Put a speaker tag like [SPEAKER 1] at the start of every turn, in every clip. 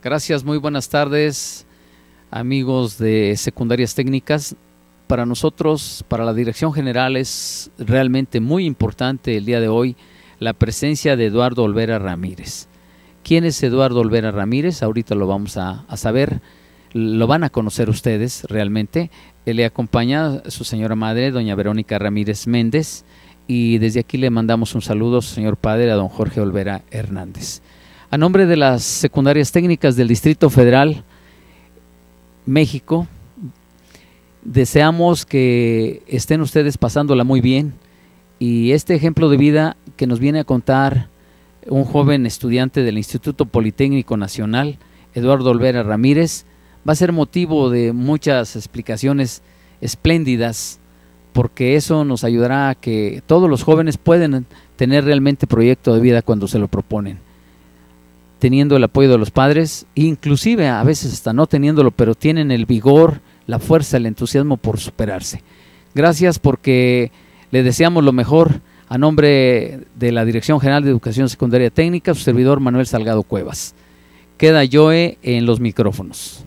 [SPEAKER 1] Gracias, muy buenas tardes, amigos de Secundarias Técnicas. Para nosotros, para la Dirección General, es realmente muy importante el día de hoy la presencia de Eduardo Olvera Ramírez. ¿Quién es Eduardo Olvera Ramírez? Ahorita lo vamos a saber, lo van a conocer ustedes realmente. Él le acompaña a su señora madre, doña Verónica Ramírez Méndez, y desde aquí le mandamos un saludo a su señor padre, a don Jorge Olvera Hernández. A nombre de las Secundarias Técnicas del Distrito Federal, México, deseamos que estén ustedes pasándola muy bien, y este ejemplo de vida que nos viene a contar un joven estudiante del Instituto Politécnico Nacional, Eduardo Olvera Ramírez, va a ser motivo de muchas explicaciones espléndidas, porque eso nos ayudará a que todos los jóvenes puedan tener realmente proyecto de vida cuando se lo proponen, teniendo el apoyo de los padres, inclusive a veces hasta no teniéndolo, pero tienen el vigor, la fuerza, el entusiasmo por superarse. Gracias, porque le deseamos lo mejor a nombre de la Dirección General de Educación Secundaria Técnica, su servidor Manuel Salgado Cuevas. Queda Joe en los micrófonos.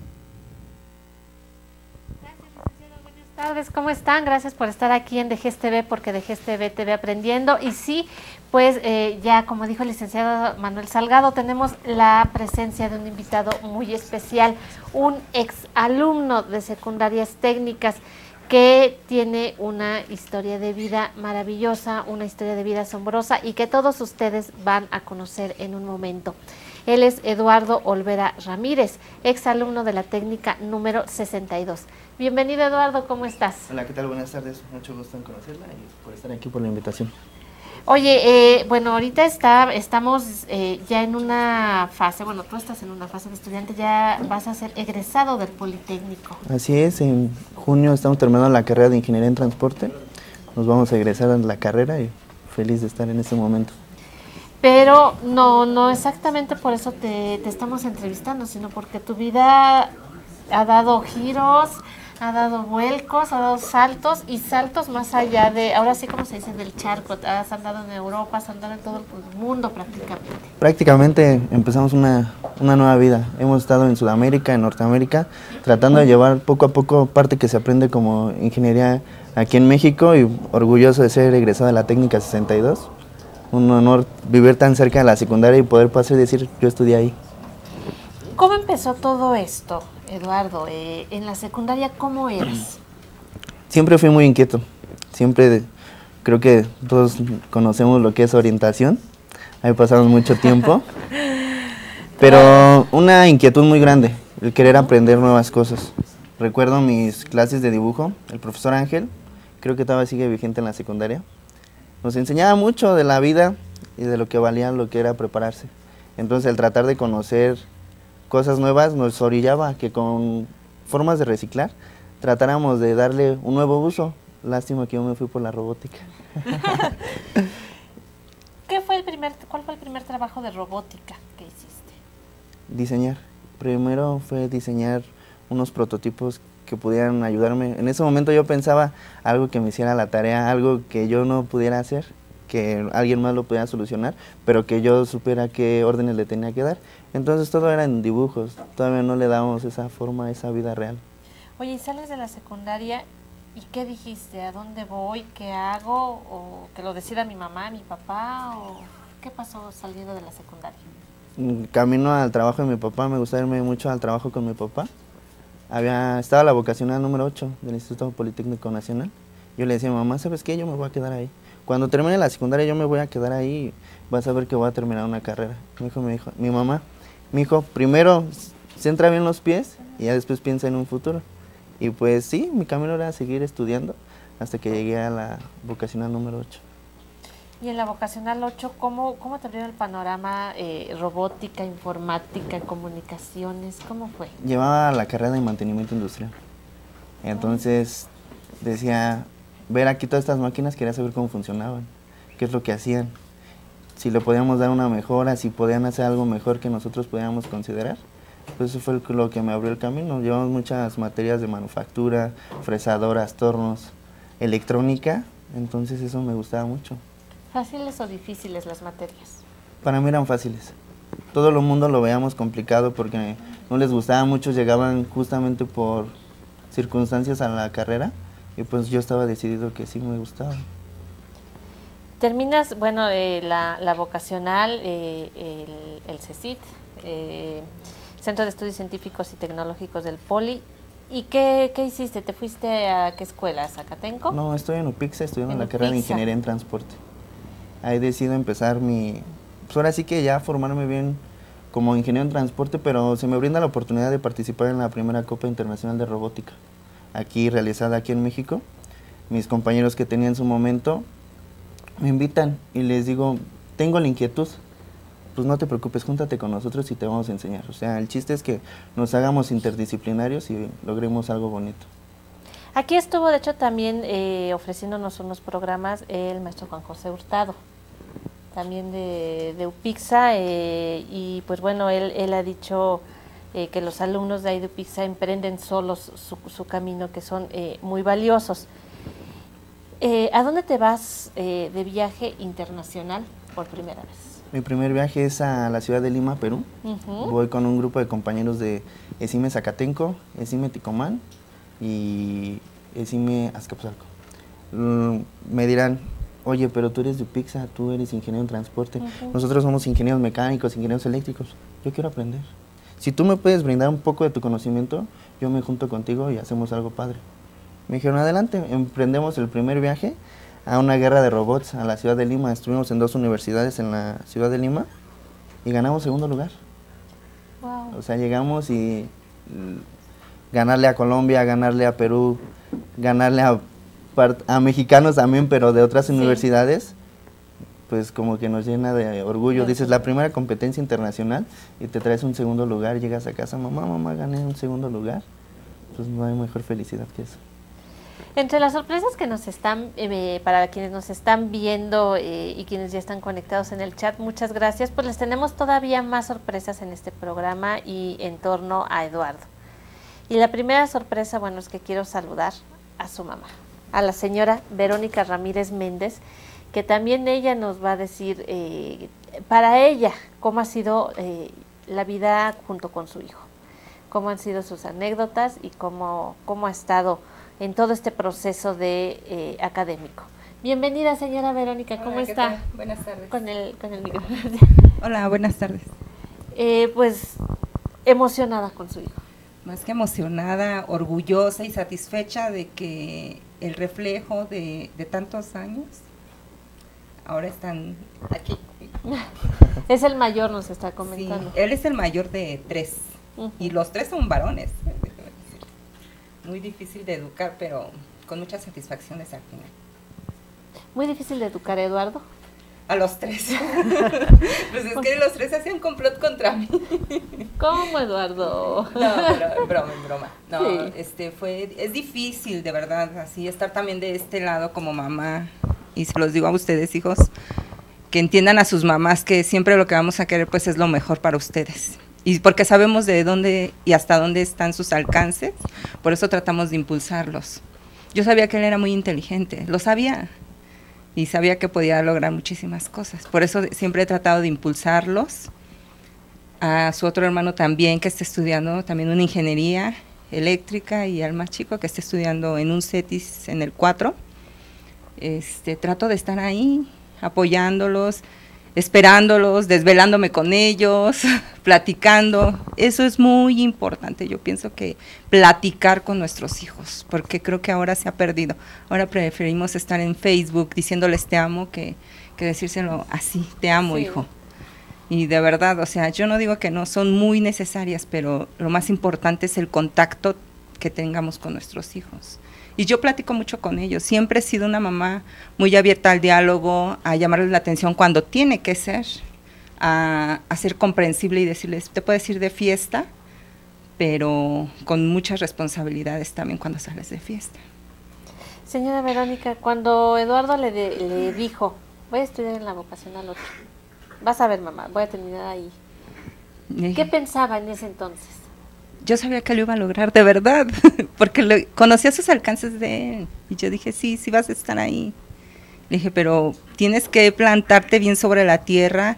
[SPEAKER 2] Buenas tardes, ¿cómo están? Gracias por estar aquí en DGES TV, porque DGES TV aprendiendo. Y sí, pues ya como dijo el licenciado Manuel Salgado, tenemos la presencia de un invitado muy especial, un ex alumno de Secundarias Técnicas que tiene una historia de vida maravillosa, una historia de vida asombrosa, y que todos ustedes van a conocer en un momento. Él es Eduardo Olvera Ramírez, ex alumno de la técnica número 62. Bienvenido, Eduardo, ¿cómo estás?
[SPEAKER 3] Hola, ¿qué tal? Buenas tardes, mucho gusto en conocerla y por estar aquí, por la invitación.
[SPEAKER 2] Oye, bueno, ahorita estamos ya en una fase, bueno, tú estás en una fase de estudiante, ya vas a ser egresado del Politécnico.
[SPEAKER 3] Así es, en junio estamos terminando la carrera de Ingeniería en Transporte, nos vamos a egresar en la carrera y feliz de estar en este momento.
[SPEAKER 2] Pero no exactamente por eso te estamos entrevistando, sino porque tu vida ha dado giros, ha dado vuelcos, ha dado saltos, y saltos más allá de, ahora sí como se dice, del charco. Has andado en Europa, has andado en todo el mundo prácticamente.
[SPEAKER 3] Prácticamente empezamos una nueva vida. Hemos estado en Sudamérica, en Norteamérica, tratando de llevar poco a poco parte que se aprende como ingeniería aquí en México, y orgulloso de ser egresado de la técnica 62. Un honor vivir tan cerca de la secundaria y poder pasar y decir, yo estudié ahí.
[SPEAKER 2] ¿Cómo empezó todo esto, Eduardo? En la secundaria, ¿cómo eras?
[SPEAKER 3] Siempre fui muy inquieto, siempre creo que todos conocemos lo que es orientación, ahí pasamos mucho tiempo, pero una inquietud muy grande, el querer aprender nuevas cosas. Recuerdo mis clases de dibujo, el profesor Ángel, creo que todavía sigue vigente en la secundaria, nos enseñaba mucho de la vida y de lo que valía lo que era prepararse. Entonces el tratar de conocer cosas nuevas nos orillaba a que con formas de reciclar tratáramos de darle un nuevo uso. Lástima que yo me fui por la robótica.
[SPEAKER 2] ¿Cuál fue el primer trabajo de robótica que hiciste?
[SPEAKER 3] Diseñar. Primero fue diseñar unos prototipos que pudieran ayudarme. En ese momento yo pensaba algo que me hiciera la tarea, algo que yo no pudiera hacer, que alguien más lo pudiera solucionar, pero que yo supiera qué órdenes le tenía que dar. Entonces todo era en dibujos, todavía no le dábamos esa forma, esa vida real.
[SPEAKER 2] Oye, ¿y sales de la secundaria y qué dijiste? ¿A dónde voy? ¿Qué hago? ¿O que lo decida mi mamá, mi papá? ¿O qué pasó saliendo de la secundaria?
[SPEAKER 3] Camino al trabajo de mi papá, me gustaba irme mucho al trabajo con mi papá. Estaba la vocacional número 8 del Instituto Politécnico Nacional. Yo le decía a mi mamá, ¿sabes qué? Yo me voy a quedar ahí. Cuando termine la secundaria yo me voy a quedar ahí, vas a ver que voy a terminar una carrera. Mi mamá, mi hijo, primero centra bien los pies y ya después piensa en un futuro. Y pues sí, mi camino era seguir estudiando hasta que llegué a la vocacional número 8.
[SPEAKER 2] Y en la vocacional 8, ¿cómo te abrió el panorama? Robótica, informática, comunicaciones, ¿cómo fue?
[SPEAKER 3] Llevaba la carrera de mantenimiento industrial. Entonces decía, ver aquí todas estas máquinas, quería saber cómo funcionaban, qué es lo que hacían, si le podíamos dar una mejora, si podían hacer algo mejor que nosotros podíamos considerar. Pues eso fue lo que me abrió el camino. Llevamos muchas materias de manufactura, fresadoras, tornos, electrónica, entonces eso me gustaba mucho.
[SPEAKER 2] ¿Fáciles o difíciles las materias?
[SPEAKER 3] Para mí eran fáciles. todo el mundo lo veíamos complicado porque no les gustaba, muchos llegaban justamente por circunstancias a la carrera y pues yo estaba decidido que sí me gustaba.
[SPEAKER 2] Terminas, bueno, la vocacional, el CECIT, Centro de Estudios Científicos y Tecnológicos del Poli. ¿Y qué hiciste? ¿Te fuiste a qué escuela? ¿A Zacatenco?
[SPEAKER 3] No, estoy en UPIXA, estudiando la carrera de Ingeniería en Transporte. Ahí decido empezar pues ahora sí que ya formarme bien como ingeniero en transporte, pero se me brinda la oportunidad de participar en la primera Copa Internacional de Robótica, realizada aquí en México. Mis compañeros que tenía en su momento me invitan y les digo, tengo la inquietud, pues no te preocupes, júntate con nosotros y te vamos a enseñar. O sea, el chiste es que nos hagamos interdisciplinarios y logremos algo bonito.
[SPEAKER 2] Aquí estuvo, de hecho, también ofreciéndonos unos programas el maestro Juan José Hurtado, también de UPIXA, y pues bueno, él ha dicho que los alumnos de ahí de UPIXA emprenden solos su camino, que son muy valiosos. ¿A dónde te vas de viaje internacional por primera vez?
[SPEAKER 3] Mi primer viaje es a la ciudad de Lima, Perú. Voy con un grupo de compañeros de ESIME Zacatenco, ESIME Ticomán y ESIME Azcapotzalco. Me dirán, oye, pero tú eres de UPIXA, tú eres ingeniero en transporte. Nosotros somos ingenieros mecánicos, ingenieros eléctricos. Yo quiero aprender. Si tú me puedes brindar un poco de tu conocimiento, yo me junto contigo y hacemos algo padre. Me dijeron, adelante, emprendemos el primer viaje a una guerra de robots a la ciudad de Lima. Estuvimos en 2 universidades en la ciudad de Lima y ganamos segundo lugar.
[SPEAKER 2] Wow.
[SPEAKER 3] O sea, llegamos y ganarle a Colombia, ganarle a Perú, ganarle a mexicanos también, pero de otras universidades, pues como que nos llena de orgullo. Dices, la primera competencia internacional y te traes un segundo lugar, llegas a casa, mamá, gané un segundo lugar. Pues no hay mejor felicidad que eso.
[SPEAKER 2] Entre las sorpresas que nos están, para quienes nos están viendo y quienes ya están conectados en el chat, muchas gracias, pues les tenemos todavía más sorpresas en este programa y en torno a Eduardo. Y la primera sorpresa, bueno, es que quiero saludar a su mamá, a la señora Verónica Ramírez Méndez, que también ella nos va a decir, para ella, cómo ha sido la vida junto con su hijo, cómo han sido sus anécdotas y cómo ha estado en todo este proceso de académico. Bienvenida, señora Verónica, ¿cómo
[SPEAKER 4] Hola,
[SPEAKER 2] está?
[SPEAKER 4] Buenas tardes.
[SPEAKER 2] Con el micrófono.
[SPEAKER 4] Hola, buenas tardes.
[SPEAKER 2] Pues emocionada con su hijo.
[SPEAKER 4] Más que emocionada, orgullosa y satisfecha de que el reflejo de tantos años ahora están aquí.
[SPEAKER 2] Es el mayor, nos está comentando.
[SPEAKER 4] Sí, él es el mayor de 3 y los 3 son varones. Muy difícil de educar, pero con muchas satisfacciones al final.
[SPEAKER 2] Muy difícil de educar, Eduardo.
[SPEAKER 4] A los 3. Pues es que los 3 hacían complot contra mí.
[SPEAKER 2] ¿Cómo, Eduardo?
[SPEAKER 4] No, pero broma. No,
[SPEAKER 2] sí.
[SPEAKER 4] Es difícil, de verdad, así estar también de este lado como mamá. Y se los digo a ustedes, hijos, que entiendan a sus mamás que siempre lo que vamos a querer pues es lo mejor para ustedes. Y porque sabemos de dónde y hasta dónde están sus alcances, por eso tratamos de impulsarlos. Yo sabía que él era muy inteligente, lo sabía, y sabía que podía lograr muchísimas cosas. Por eso siempre he tratado de impulsarlos. A su otro hermano también, que está estudiando también una ingeniería eléctrica, y al más chico que está estudiando en un CETIS en el 4. Trato de estar ahí, apoyándolos, esperándolos, desvelándome con ellos, platicando. Eso es muy importante. Yo pienso que platicar con nuestros hijos, porque creo que ahora se ha perdido. Ahora preferimos estar en Facebook diciéndoles te amo que decírselo así, te amo, sí, hijo. Y de verdad, o sea, yo no digo que no, son muy necesarias, pero lo más importante es el contacto que tengamos con nuestros hijos. Y yo platico mucho con ellos, siempre he sido una mamá muy abierta al diálogo, a llamarles la atención cuando tiene que ser, a ser comprensible y decirles, te puedes ir de fiesta, pero con muchas responsabilidades también cuando sales de fiesta.
[SPEAKER 2] Señora Verónica, cuando Eduardo le dijo, voy a estudiar en la vocacional 8, vas a ver, mamá, voy a terminar ahí, ¿qué pensaba en ese entonces?
[SPEAKER 4] Yo sabía que lo iba a lograr, de verdad, porque conocía sus alcances de él. Y yo dije, sí vas a estar ahí. Le dije, pero tienes que plantarte bien sobre la tierra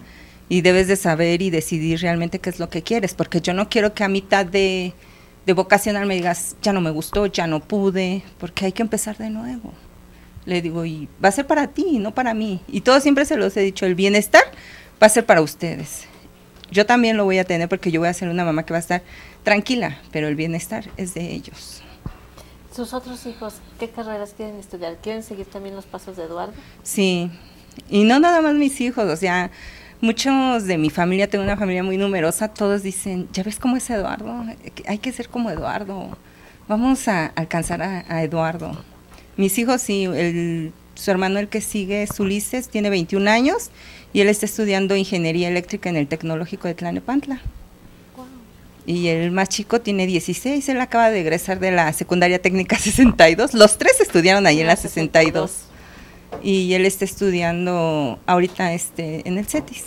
[SPEAKER 4] y debes de saber y decidir realmente qué es lo que quieres, porque yo no quiero que a mitad de vocacional me digas, ya no me gustó, ya no pude, porque hay que empezar de nuevo. Le digo, y va a ser para ti, no para mí. Y todo siempre se los he dicho, el bienestar va a ser para ustedes. Yo también lo voy a tener porque yo voy a ser una mamá que va a estar tranquila, pero el bienestar es de ellos.
[SPEAKER 2] ¿Sus otros hijos qué carreras quieren estudiar? ¿Quieren seguir también los pasos de Eduardo?
[SPEAKER 4] Sí, y no nada más mis hijos, o sea, muchos de mi familia, tengo una familia muy numerosa, todos dicen, ¿ya ves cómo es Eduardo? Hay que ser como Eduardo, vamos a alcanzar a Eduardo. Mis hijos, sí, su hermano, el que sigue es Ulises, tiene 21 años y él está estudiando ingeniería eléctrica en el Tecnológico de Tlalnepantla. Wow. Y el más chico tiene 16, él acaba de egresar de la secundaria técnica 62, los tres estudiaron ahí en la 62. Y él está estudiando ahorita en el CETIS.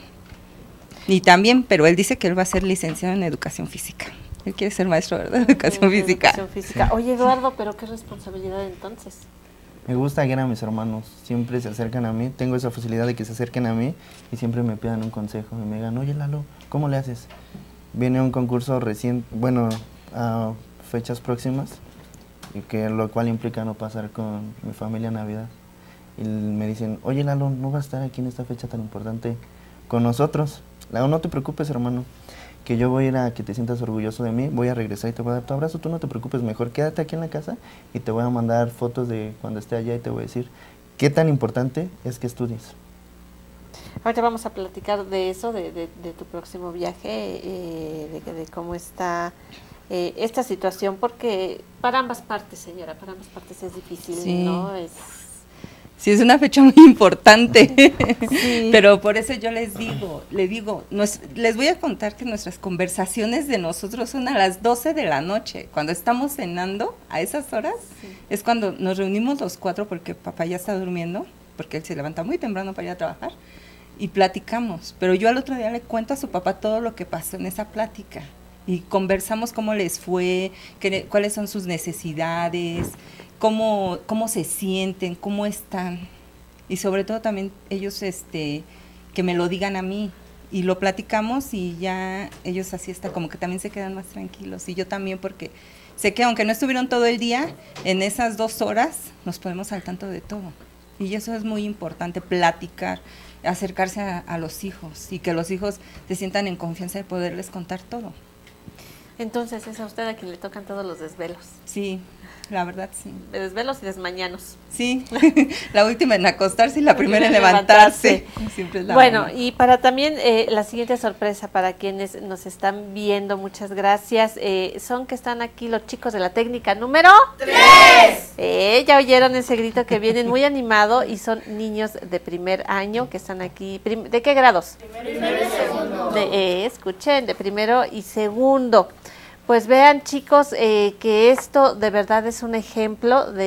[SPEAKER 4] Y también, pero él dice que él va a ser licenciado en educación física. Él quiere ser maestro, ¿verdad? De educación física.
[SPEAKER 2] Educación física. Oye, Eduardo, pero qué responsabilidad entonces.
[SPEAKER 3] Me gusta guiar a mis hermanos, siempre se acercan a mí, tengo esa facilidad de que se acerquen a mí y siempre me pidan un consejo y me digan, oye Lalo, ¿cómo le haces? Viene un concurso recién, bueno, a fechas próximas, y lo cual implica no pasar con mi familia en Navidad. Y me dicen, oye Lalo, ¿no vas a estar aquí en esta fecha tan importante con nosotros? No te preocupes, hermano, que yo voy a ir a que te sientas orgulloso de mí, voy a regresar y te voy a dar tu abrazo, tú no te preocupes, mejor quédate aquí en la casa y te voy a mandar fotos de cuando esté allá y te voy a decir qué tan importante es que estudies.
[SPEAKER 2] Ahorita vamos a platicar de eso, de tu próximo viaje, de cómo está esta situación, porque para ambas partes, señora, para ambas partes es difícil, sí. ¿No?
[SPEAKER 4] Sí, es una fecha muy importante, sí. Pero por eso yo les digo, les voy a contar que nuestras conversaciones de nosotros son a las 12 de la noche, cuando estamos cenando, a esas horas, sí. Es cuando nos reunimos los cuatro, porque papá ya está durmiendo, porque él se levanta muy temprano para ir a trabajar, y platicamos, pero yo al otro día le cuento a su papá todo lo que pasó en esa plática, y conversamos cómo les fue, cuáles son sus necesidades, cómo se sienten, cómo están, y sobre todo también ellos que me lo digan a mí, y lo platicamos y ya ellos así está como que también se quedan más tranquilos, y yo también, porque sé que aunque no estuvieron todo el día, en esas 2 horas nos ponemos al tanto de todo, y eso es muy importante, platicar, acercarse a los hijos, y que los hijos se sientan en confianza de poderles contar todo.
[SPEAKER 2] Entonces es a usted a quien le tocan todos los desvelos.
[SPEAKER 4] Sí, la verdad sí.
[SPEAKER 2] De desvelos y desmañanos.
[SPEAKER 4] Sí, la última en acostarse y la primera en levantarse. Siempre es la
[SPEAKER 2] bueno, y para también la siguiente sorpresa para quienes nos están viendo, muchas gracias, son que están aquí los chicos de la técnica número 3. Ya oyeron ese grito que vienen muy animado y son niños de primer año que están aquí. ¿De qué grados? Primero y segundo. Escuchen, de primero y segundo. Pues vean, chicos, que esto de verdad es un ejemplo un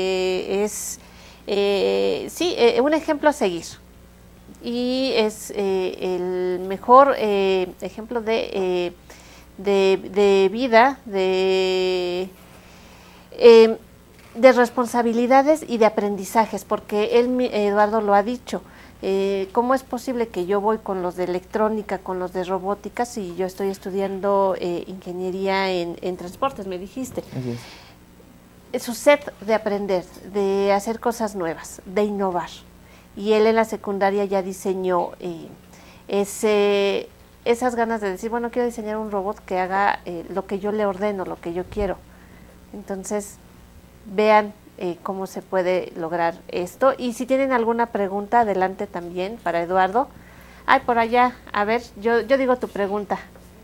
[SPEAKER 2] ejemplo a seguir. Y es el mejor ejemplo de vida, de responsabilidades y de aprendizajes, porque Eduardo lo ha dicho. ¿Cómo es posible que yo voy con los de electrónica, con los de robótica, si yo estoy estudiando ingeniería en transportes, me dijiste? Es su sed de aprender, de hacer cosas nuevas, de innovar. Y él en la secundaria ya diseñó esas ganas de decir, bueno, quiero diseñar un robot que haga lo que yo le ordeno, lo que yo quiero. Entonces, vean cómo se puede lograr esto. Y si tienen alguna pregunta, adelante también para Eduardo. Ay, por allá, a ver, yo digo tu pregunta.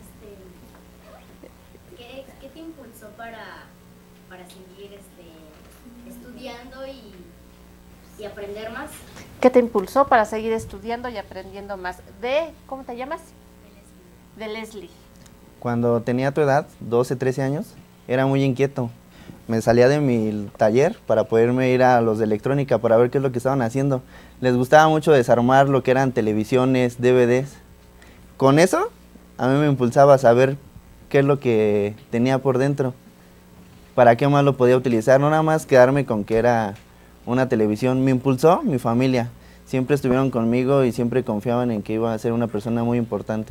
[SPEAKER 5] ¿Qué te impulsó para seguir estudiando y aprender más?
[SPEAKER 2] ¿Qué te impulsó para seguir estudiando y aprendiendo más? ¿Cómo te llamas? De Leslie.
[SPEAKER 3] Cuando tenía tu edad, 12, 13 años, era muy inquieto. Me salía de mi taller para poderme ir a los de electrónica para ver qué es lo que estaban haciendo. Les gustaba mucho desarmar lo que eran televisiones, DVDs. Con eso, a mí me impulsaba a saber qué es lo que tenía por dentro, para qué más lo podía utilizar, no nada más quedarme con que era una televisión. Me impulsó mi familia. siempre estuvieron conmigo y siempre confiaban en que iba a ser una persona muy importante.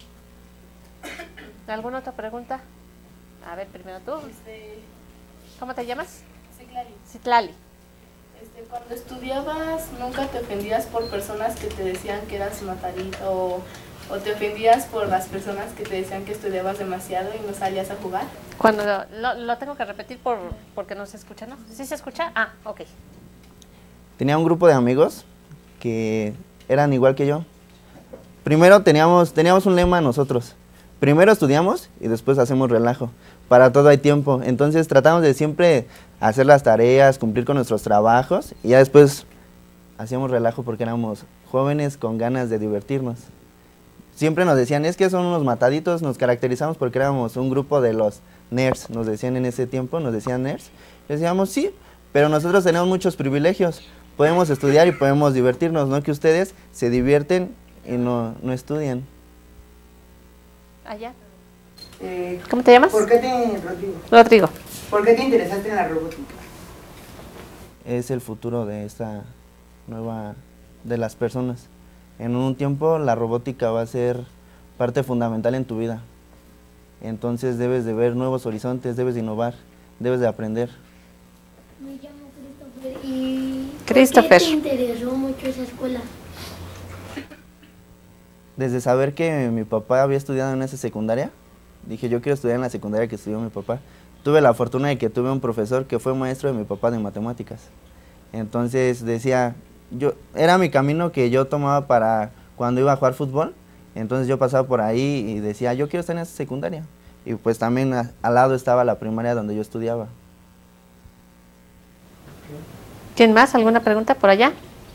[SPEAKER 2] ¿Alguna otra pregunta? A ver, primero tú. ¿Cómo te llamas?
[SPEAKER 6] Citlali.
[SPEAKER 2] Citlali.
[SPEAKER 6] Cuando estudiabas, ¿nunca te ofendías por personas que te decían que eras matadito o te ofendías por las personas que te decían que estudiabas demasiado y no salías a jugar?
[SPEAKER 2] Cuando lo tengo que repetir porque no se escucha, ¿no? ¿Sí se escucha? Ah, ok.
[SPEAKER 3] Tenía un grupo de amigos que eran igual que yo. Primero teníamos un lema nosotros. Primero estudiamos y después hacemos relajo. Para todo hay tiempo. Entonces tratamos de siempre hacer las tareas, cumplir con nuestros trabajos y ya después hacíamos relajo porque éramos jóvenes con ganas de divertirnos. Siempre nos decían, es que son unos mataditos, nos caracterizamos porque éramos un grupo de los nerds, nos decían en ese tiempo, nos decían nerds. Y decíamos, sí, pero nosotros tenemos muchos privilegios. Podemos estudiar y podemos divertirnos, no que ustedes se divierten y no estudian.
[SPEAKER 2] Allá. ¿Cómo te llamas? Rodrigo.
[SPEAKER 7] ¿Por qué te interesaste en la robótica?
[SPEAKER 3] Es el futuro de esta nueva, de las personas. En un tiempo la robótica va a ser parte fundamental en tu vida. Entonces debes de ver nuevos horizontes, debes de innovar, debes de aprender.
[SPEAKER 5] Me llamo Christopher. ¿Y
[SPEAKER 2] Christopher,
[SPEAKER 5] por qué te interesó mucho esa escuela?
[SPEAKER 3] Desde saber que mi papá había estudiado en esa secundaria, dije yo quiero estudiar en la secundaria que estudió mi papá. Tuve la fortuna de que tuve un profesor que fue maestro de mi papá de matemáticas. Entonces decía, era mi camino que yo tomaba para cuando iba a jugar fútbol. Entonces yo pasaba por ahí y decía, yo quiero estar en esa secundaria. Y pues también al lado estaba la primaria donde yo estudiaba.
[SPEAKER 2] ¿quién más? ¿Alguna pregunta por allá?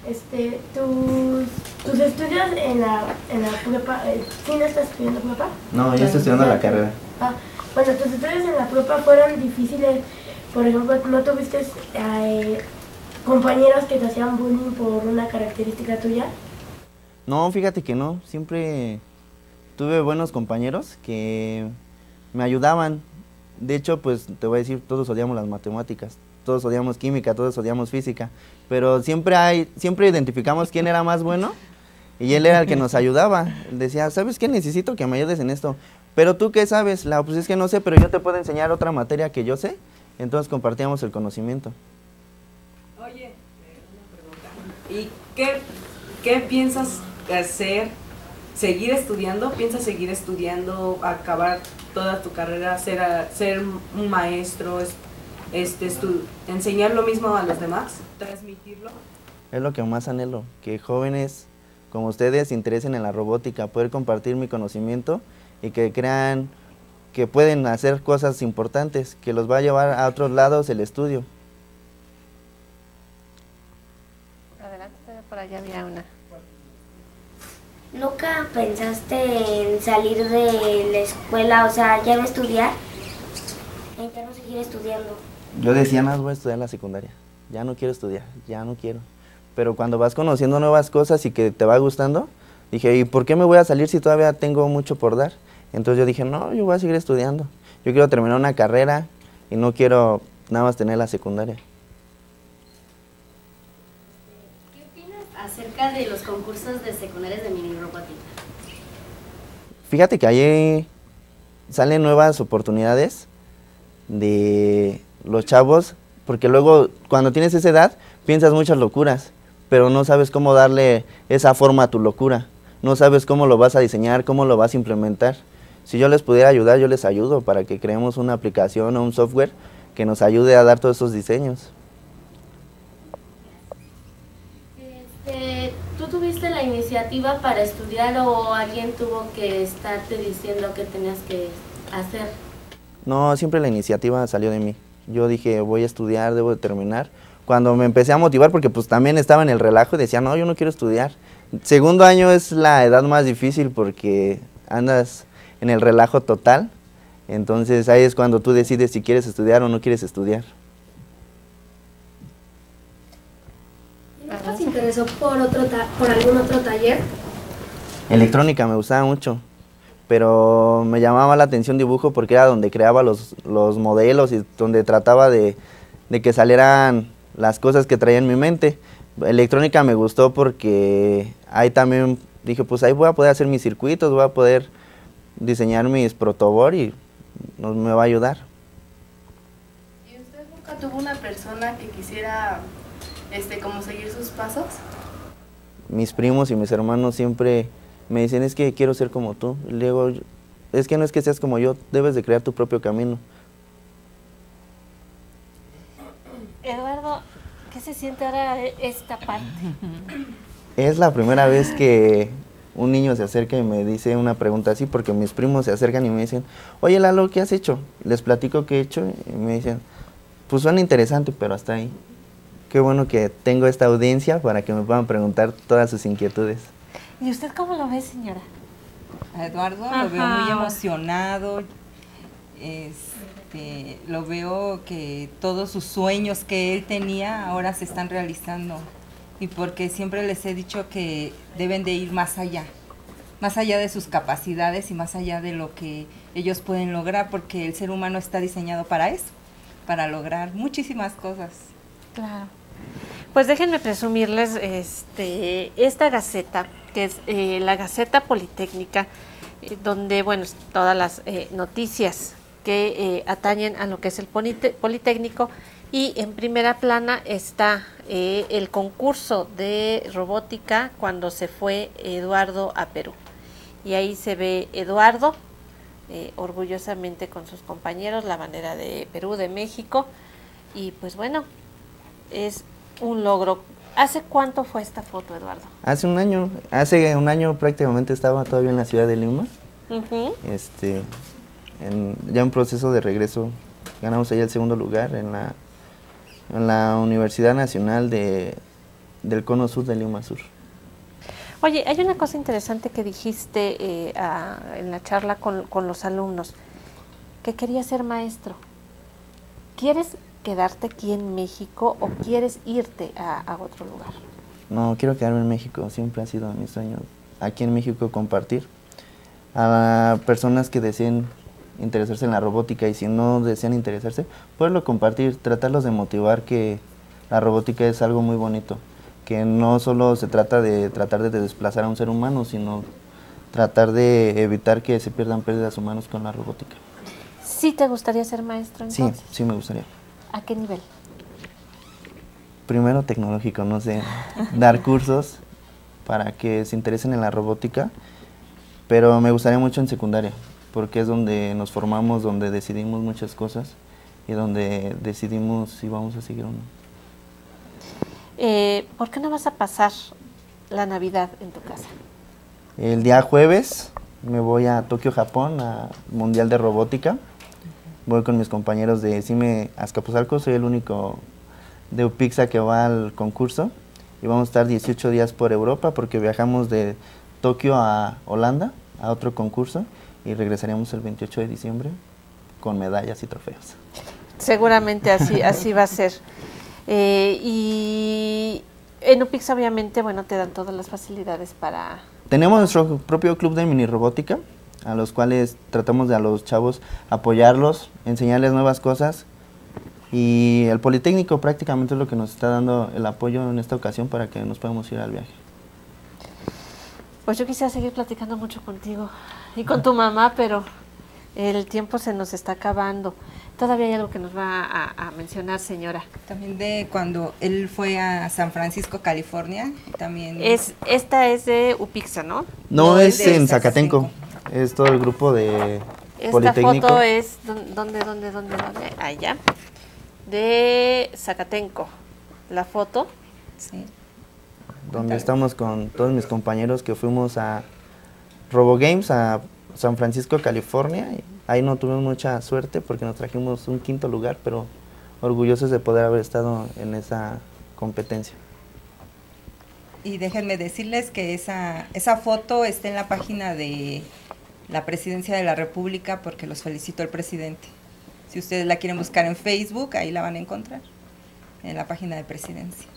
[SPEAKER 8] Tus estudios en la prepa, ¿sí no estás estudiando prepa?
[SPEAKER 3] No, yo estoy estudiando la carrera.
[SPEAKER 8] Bueno, tus estudios en la prepa fueron difíciles, por ejemplo, ¿no tuviste compañeros que te hacían bullying por una característica tuya?
[SPEAKER 3] No, fíjate que no, siempre tuve buenos compañeros que me ayudaban. De hecho, pues te voy a decir, todos odiamos las matemáticas, todos odiamos química, todos odiamos física, pero siempre identificamos quién era más bueno y él era el que nos ayudaba. Él decía, ¿sabes qué? Necesito que me ayudes en esto. Pero tú, ¿qué sabes? Pues es que no sé, pero yo te puedo enseñar otra materia que yo sé. Entonces compartíamos el conocimiento.
[SPEAKER 9] Oye, una pregunta. ¿Y qué piensas hacer? ¿Seguir estudiando? ¿Piensas seguir estudiando, acabar toda tu carrera, ser un maestro, enseñar lo mismo a los demás, transmitirlo?
[SPEAKER 3] Es lo que más anhelo, que jóvenes como ustedes se interesen en la robótica, poder compartir mi conocimiento y que crean que pueden hacer cosas importantes, que los va a llevar a otros lados el estudio.
[SPEAKER 2] Adelante, por allá había una.
[SPEAKER 5] ¿Nunca pensaste en salir de la escuela, o sea, ya no estudiar? ¿En qué no seguir estudiando?
[SPEAKER 3] Yo decía, no, voy a estudiar la secundaria, ya no quiero estudiar, ya no quiero. Pero cuando vas conociendo nuevas cosas y que te va gustando, dije, ¿y por qué me voy a salir si todavía tengo mucho por dar? Entonces yo dije, no, yo voy a seguir estudiando. Yo quiero terminar una carrera y no quiero nada más tener la secundaria.
[SPEAKER 5] ¿Qué opinas acerca de los concursos de secundarias de mini robótica?
[SPEAKER 3] Fíjate que ahí salen nuevas oportunidades de los chavos, porque luego cuando tienes esa edad piensas muchas locuras, pero no sabes cómo darle esa forma a tu locura. No sabes cómo lo vas a diseñar, cómo lo vas a implementar. Si yo les pudiera ayudar, yo les ayudo para que creemos una aplicación o un software que nos ayude a dar todos esos diseños.
[SPEAKER 8] ¿Tú tuviste la iniciativa para estudiar o alguien tuvo que estarte diciendo qué tenías que hacer?
[SPEAKER 3] No, siempre la iniciativa salió de mí. Yo dije, voy a estudiar, debo de terminar. Cuando me empecé a motivar, porque pues también estaba en el relajo y decía, no, yo no quiero estudiar. Segundo año es la edad más difícil porque andas en el relajo total. Entonces ahí es cuando tú decides si quieres estudiar o no quieres estudiar.
[SPEAKER 8] ¿Nunca se interesó por algún otro taller?
[SPEAKER 3] Electrónica me gustaba mucho, pero me llamaba la atención dibujo porque era donde creaba los modelos y donde trataba de que salieran las cosas que traía en mi mente. Electrónica me gustó porque ahí también dije, pues ahí voy a poder hacer mis circuitos, voy a poder diseñar mis protoboard y me va a ayudar.
[SPEAKER 6] ¿Y usted nunca tuvo una persona que quisiera como seguir sus pasos?
[SPEAKER 3] Mis primos y mis hermanos siempre me dicen, es que quiero ser como tú. Y le digo, es que no es que seas como yo, debes de crear tu propio camino.
[SPEAKER 2] Eduardo, ¿qué se siente ahora esta parte?
[SPEAKER 3] Es la primera vez que un niño se acerca y me dice una pregunta así, porque mis primos se acercan y me dicen, oye Lalo, ¿qué has hecho? Les platico qué he hecho y me dicen, pues suena interesante, pero hasta ahí. Qué bueno que tengo esta audiencia para que me puedan preguntar todas sus inquietudes.
[SPEAKER 2] ¿Y usted cómo lo ve, señora?
[SPEAKER 4] A Eduardo
[SPEAKER 2] Ajá.
[SPEAKER 4] lo veo muy emocionado, lo veo que todos sus sueños que él tenía ahora se están realizando, y porque siempre les he dicho que deben de ir más allá de sus capacidades y más allá de lo que ellos pueden lograr, porque el ser humano está diseñado para eso, para lograr muchísimas cosas.
[SPEAKER 2] Claro. Pues déjenme presumirles esta gaceta, que es la Gaceta Politécnica, donde, bueno, todas las noticias que atañen a lo que es el Politécnico, y en primera plana está el concurso de robótica cuando se fue Eduardo a Perú. Y ahí se ve Eduardo orgullosamente con sus compañeros, la bandera de Perú, de México, y pues bueno, es un logro. ¿Hace cuánto fue esta foto, Eduardo?
[SPEAKER 3] Hace un año prácticamente estaba todavía en la ciudad de Lima. Ya en proceso de regreso, ganamos allá el segundo lugar en la Universidad Nacional del Cono Sur de Lima Sur.
[SPEAKER 2] Oye, hay una cosa interesante que dijiste en la charla con los alumnos, que querías ser maestro. ¿Quieres quedarte aquí en México o quieres irte a otro lugar?
[SPEAKER 3] No, quiero quedarme en México, siempre ha sido mi sueño. Aquí en México compartir a personas que deseen interesarse en la robótica, y si no desean interesarse, poderlo compartir, tratarlos de motivar que la robótica es algo muy bonito, que no solo se trata de tratar de desplazar a un ser humano, sino tratar de evitar que se pierdan pérdidas humanas con la robótica.
[SPEAKER 2] ¿Sí te gustaría ser maestro entonces?
[SPEAKER 3] Sí me gustaría.
[SPEAKER 2] ¿A qué nivel?
[SPEAKER 3] Primero tecnológico, no sé, dar cursos para que se interesen en la robótica, pero me gustaría mucho en secundaria, porque es donde nos formamos, donde decidimos muchas cosas y donde decidimos si vamos a seguir o no.
[SPEAKER 2] ¿Por qué no vas a pasar la Navidad en tu casa?
[SPEAKER 3] El día jueves me voy a Tokio, Japón, a Mundial de Robótica. Voy con mis compañeros de CIME Azcapotzalco, soy el único de UPIXA que va al concurso, y vamos a estar 18 días por Europa porque viajamos de Tokio a Holanda a otro concurso y regresaremos el 28 de diciembre con medallas y trofeos.
[SPEAKER 2] Seguramente así va a ser. Y en UPIXA obviamente, bueno, te dan todas las facilidades para...
[SPEAKER 3] Tenemos nuestro propio club de mini robótica, a los cuales tratamos de a los chavos apoyarlos, enseñarles nuevas cosas, y el Politécnico prácticamente es lo que nos está dando el apoyo en esta ocasión para que nos podamos ir al viaje.
[SPEAKER 2] Pues yo quisiera seguir platicando mucho contigo y con tu mamá, pero el tiempo se nos está acabando. Todavía hay algo que nos va a mencionar, señora.
[SPEAKER 4] También de cuando él fue a San Francisco, California, también...
[SPEAKER 2] Esta es de UPIXA, ¿no?
[SPEAKER 3] No, es en Zacatenco. Es todo el grupo de Politécnico.
[SPEAKER 2] Esta foto es, ¿dónde? Allá, de Zacatenco. La foto.
[SPEAKER 4] Sí.
[SPEAKER 3] Donde estamos con todos mis compañeros que fuimos a RoboGames, a San Francisco, California. Y ahí no tuvimos mucha suerte porque nos trajimos un 5º lugar, pero orgullosos de poder haber estado en esa competencia.
[SPEAKER 4] Y déjenme decirles que esa foto está en la página de la Presidencia de la República, porque los felicitó el presidente. Si ustedes la quieren buscar en Facebook, ahí la van a encontrar, en la página de Presidencia.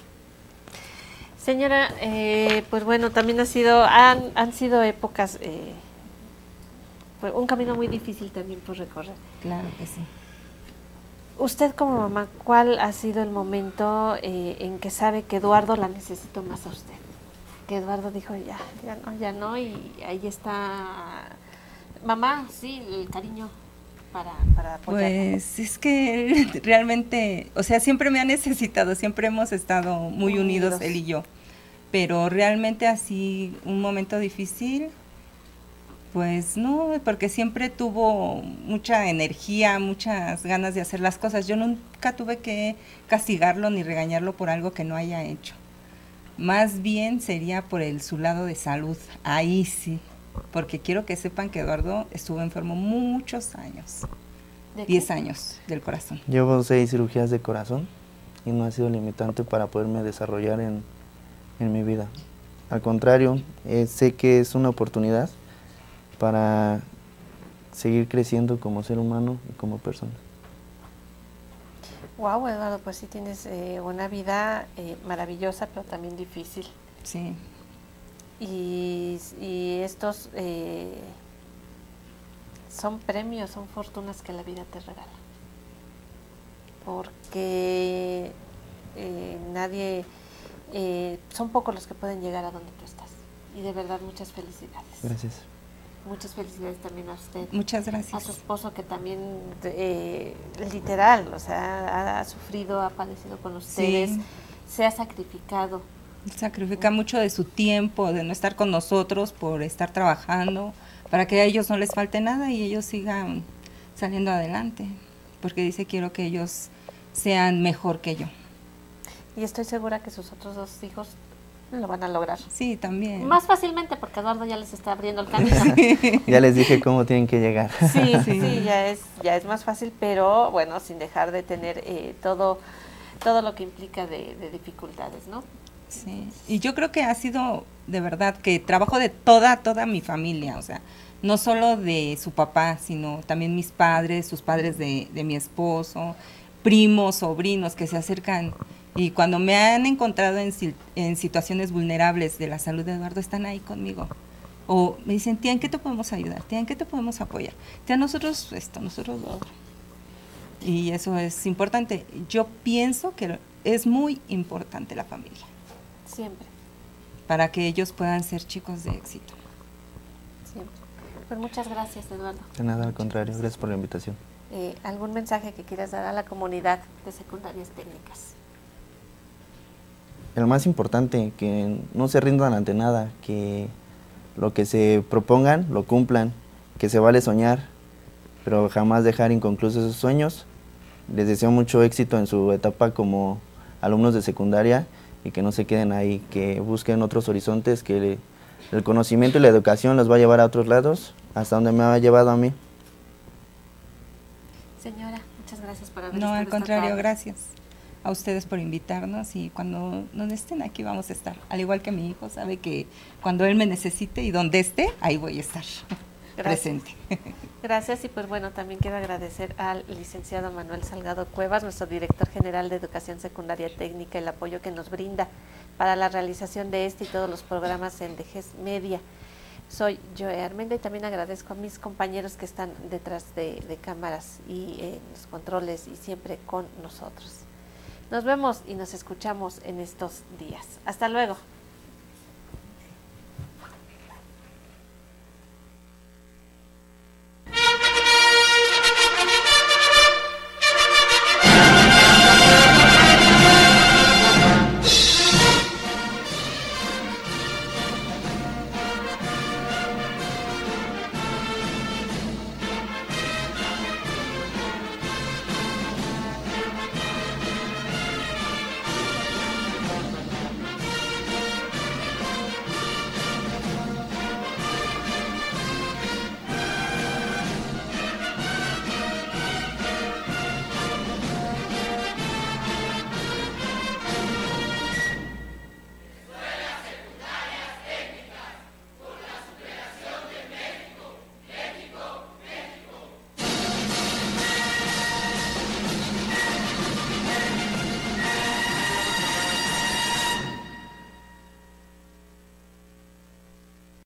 [SPEAKER 2] Señora, pues bueno, también han sido épocas, pues un camino muy difícil también por recorrer.
[SPEAKER 4] Claro que sí.
[SPEAKER 2] Usted como mamá, ¿cuál ha sido el momento en que sabe que Eduardo la necesitó más a usted? Que Eduardo dijo, ya no, y ahí está, mamá, sí, el cariño para apoyar.
[SPEAKER 4] Pues es que realmente, o sea, siempre me ha necesitado, siempre hemos estado muy unidos él y yo, pero realmente así, un momento difícil, pues no, porque siempre tuvo mucha energía, muchas ganas de hacer las cosas. Yo nunca tuve que castigarlo ni regañarlo por algo que no haya hecho. Más bien sería por su lado de salud, ahí sí, porque quiero que sepan que Eduardo estuvo enfermo muchos años, 10 años del corazón.
[SPEAKER 3] Llevo 6 cirugías de corazón y no ha sido limitante para poderme desarrollar en mi vida. Al contrario, sé que es una oportunidad para seguir creciendo como ser humano y como persona.
[SPEAKER 2] Wow, Eduardo, pues sí tienes una vida maravillosa, pero también difícil.
[SPEAKER 4] Sí.
[SPEAKER 2] Y estos son premios, son fortunas que la vida te regala. Porque son pocos los que pueden llegar a donde tú estás. Y de verdad, muchas felicidades.
[SPEAKER 3] Gracias.
[SPEAKER 2] Muchas felicidades también a usted.
[SPEAKER 4] Muchas gracias.
[SPEAKER 2] A su esposo que también, literal, o sea, ha sufrido, ha padecido con ustedes,
[SPEAKER 4] sí.
[SPEAKER 2] Se ha sacrificado.
[SPEAKER 4] Sacrifica mucho de su tiempo, de no estar con nosotros, por estar trabajando, para que a ellos no les falte nada y ellos sigan saliendo adelante, porque dice, quiero que ellos sean mejor que yo.
[SPEAKER 2] Y estoy segura que sus otros 2 hijos lo van a lograr.
[SPEAKER 4] Sí, también.
[SPEAKER 2] Más fácilmente porque Eduardo ya les está abriendo el camino.
[SPEAKER 3] Ya les dije cómo tienen que llegar.
[SPEAKER 2] Sí, ya es más fácil, pero bueno, sin dejar de tener todo lo que implica de dificultades, ¿no?
[SPEAKER 4] Sí, y yo creo que ha sido de verdad que trabajo de toda mi familia, o sea, no solo de su papá, sino también mis padres, sus padres de mi esposo, primos, sobrinos que se acercan. Y cuando me han encontrado en situaciones vulnerables de la salud de Eduardo, están ahí conmigo. O me dicen, tía, ¿en qué te podemos ayudar? Tía, ¿en qué te podemos apoyar? Tía, nosotros esto, nosotros lo otro. Y eso es importante. Yo pienso que es muy importante la familia.
[SPEAKER 2] Siempre.
[SPEAKER 4] Para que ellos puedan ser chicos de éxito.
[SPEAKER 2] Siempre. Pues muchas gracias, Eduardo.
[SPEAKER 3] De nada, al contrario. Gracias por la invitación.
[SPEAKER 2] ¿Algún mensaje que quieras dar a la comunidad de secundarias técnicas?
[SPEAKER 3] El más importante, que no se rindan ante nada, que lo que se propongan, lo cumplan, que se vale soñar, pero jamás dejar inconclusos esos sueños. Les deseo mucho éxito en su etapa como alumnos de secundaria y que no se queden ahí, que busquen otros horizontes, que el conocimiento y la educación los va a llevar a otros lados, hasta donde me ha llevado a mí.
[SPEAKER 2] Señora, muchas gracias por haber
[SPEAKER 4] No,
[SPEAKER 2] estado
[SPEAKER 4] al contrario,
[SPEAKER 2] esta tarde.
[SPEAKER 4] gracias a ustedes por invitarnos y cuando estén aquí vamos a estar. Al igual que mi hijo sabe que cuando él me necesite y donde esté, ahí voy a estar presente.
[SPEAKER 2] Gracias y pues bueno, también quiero agradecer al licenciado Manuel Salgado Cuevas, nuestro director general de Educación Secundaria Técnica, el apoyo que nos brinda para la realización de este y todos los programas en DGES Media. Soy Joe Armenda y también agradezco a mis compañeros que están detrás de cámaras y los controles y siempre con nosotros. Nos vemos y nos escuchamos en estos días. Hasta luego.